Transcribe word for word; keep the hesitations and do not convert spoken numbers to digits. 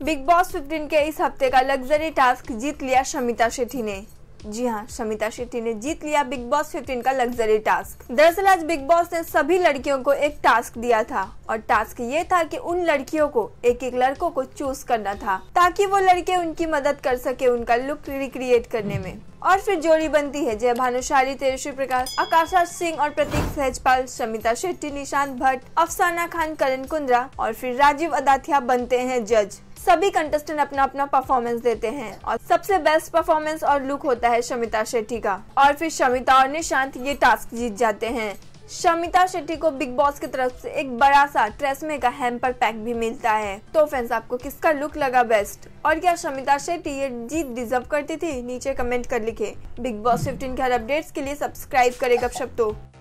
Big boss पंद्रह के इस हफ्ते का लग्जरी टास्क जीत लिया शमिता शेट्टी ने। जी हाँ, शमिता शेट्टी ने जीत लिया बिग बॉस पंद्रह का लग्जरी टास्क। दरअसल आज बिग बॉस ने सभी लड़कियों को एक टास्क दिया था और टास्क ये था कि उन लड़कियों को एक एक लड़कों को चूज करना था ताकि वो लड़के उनकी मदद कर सके उनका लुक रिक्रिएट करने में। और फिर जोड़ी बनती है जय भानुशाली, तेजस्वी प्रकाश, आकाशा सिंह और प्रतीक सहजपाल, शमिता शेट्टी, निशांत भट्ट, अफसाना खान, करण कुंद्रा और फिर राजीव अदाथिया बनते हैं जज। सभी कंटेस्टेंट अपना अपना परफॉर्मेंस देते हैं और सबसे बेस्ट परफॉर्मेंस और लुक होता है शमिता शेट्टी का। और फिर शमिता और निशांत ये टास्क जीत जाते हैं। शमिता शेट्टी को बिग बॉस की तरफ से एक बड़ा सा ट्रेसमे का हैम्पर पैक भी मिलता है। तो फ्रेंड्स, आपको किसका लुक लगा बेस्ट और क्या शमिता शेट्टी ये जीत डिजर्व करती थी? नीचे कमेंट कर लिखे। बिग बॉस पंद्रह के हर अपडेट्स के लिए सब्सक्राइब करें गपशप तो।